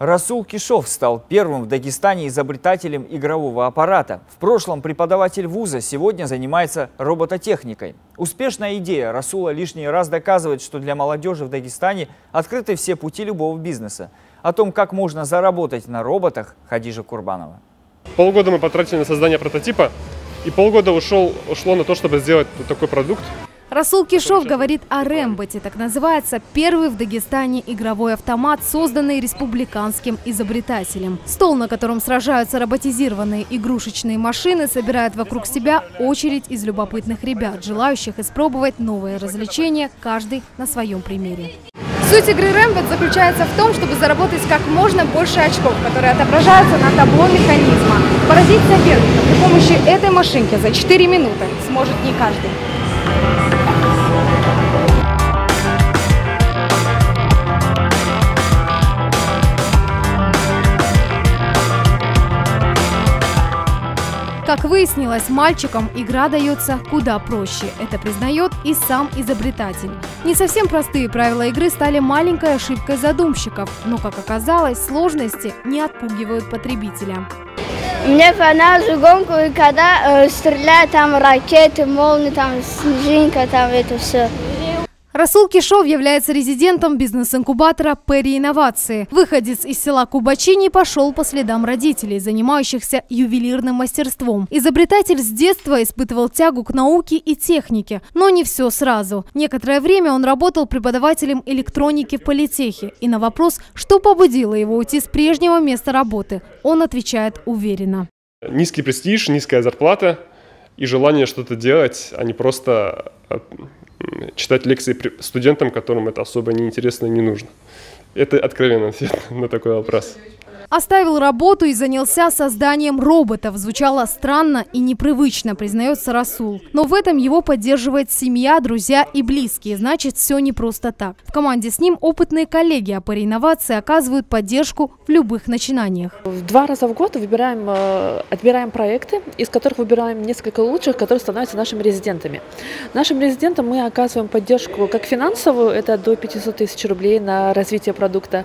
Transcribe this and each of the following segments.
Расул Кишов стал первым в Дагестане изобретателем игрового аппарата. В прошлом преподаватель вуза, сегодня занимается робототехникой. Успешная идея Расула лишний раз доказывает, что для молодежи в Дагестане открыты все пути любого бизнеса. О том, как можно заработать на роботах, Хадижа Курбанова. Полгода мы потратили на создание прототипа, и полгода ушло на то, чтобы сделать такой продукт. Расул Кишов говорит о Ремботе. Так называется первый в Дагестане игровой автомат, созданный республиканским изобретателем. Стол, на котором сражаются роботизированные игрушечные машины, собирает вокруг себя очередь из любопытных ребят, желающих испробовать новые развлечения, каждый на своем примере. Суть игры Рембот заключается в том, чтобы заработать как можно больше очков, которые отображаются на табло механизма. Поразить соперника при помощи этой машинки за 4 минуты сможет не каждый. Как выяснилось, мальчикам игра дается куда проще. Это признает и сам изобретатель. Не совсем простые правила игры стали маленькой ошибкой задумщиков, но, как оказалось, сложности не отпугивают потребителя. Мне понравилась гонку, и когда стреляют там ракеты, молнии, там снежинка, там это все. Расул Кишов является резидентом бизнес-инкубатора «Перри Инновации». Выходец из села Кубачини пошел по следам родителей, занимающихся ювелирным мастерством. Изобретатель с детства испытывал тягу к науке и технике, но не все сразу. Некоторое время он работал преподавателем электроники в политехе. И на вопрос, что побудило его уйти с прежнего места работы, он отвечает уверенно. Низкий престиж, низкая зарплата и желание что-то делать, а не просто читать лекции студентам, которым это особо не интересно и не нужно. Это откровенный ответ на такой вопрос. Оставил работу и занялся созданием роботов. Звучало странно и непривычно, признается Расул. Но в этом его поддерживает семья, друзья и близкие. Значит, все не просто так. В команде с ним опытные коллеги Перри Инновации оказывают поддержку в любых начинаниях. 2 раза в год отбираем проекты, из которых выбираем несколько лучших, которые становятся нашими резидентами. Нашим резидентам мы оказываем поддержку как финансовую, это до 500 тысяч рублей на развитие продукта,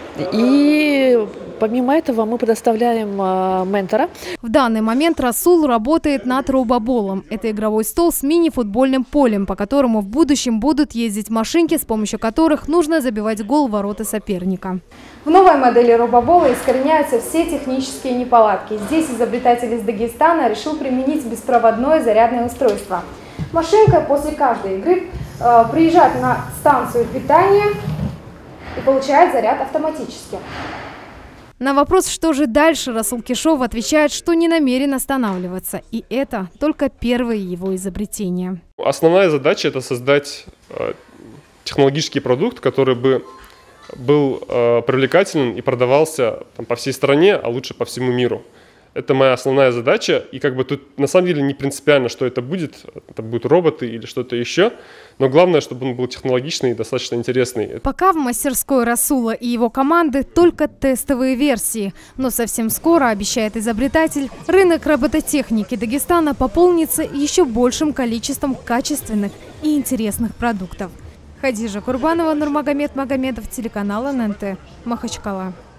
и помимо этого мы предоставляем ментора. В данный момент Расул работает над робоболом. Это игровой стол с мини-футбольным полем, по которому в будущем будут ездить машинки, с помощью которых нужно забивать гол в ворота соперника. В новой модели робобола искореняются все технические неполадки. Здесь изобретатель из Дагестана решил применить беспроводное зарядное устройство. Машинка после каждой игры приезжает на станцию питания и получает заряд автоматически. На вопрос, что же дальше, Расул Кишов отвечает, что не намерен останавливаться. И это только первое его изобретение. Основная задача – это создать технологический продукт, который бы был привлекателен и продавался по всей стране, а лучше по всему миру. Это моя основная задача, и тут на самом деле не принципиально, что это будут роботы или что-то еще, но главное, чтобы он был технологичный и достаточно интересный. Пока в мастерской Расула и его команды только тестовые версии, но совсем скоро, обещает изобретатель, рынок робототехники Дагестана пополнится еще большим количеством качественных и интересных продуктов. Хадижа Курбанова, Нурмагомед Магомедов, телеканал ННТ, Махачкала.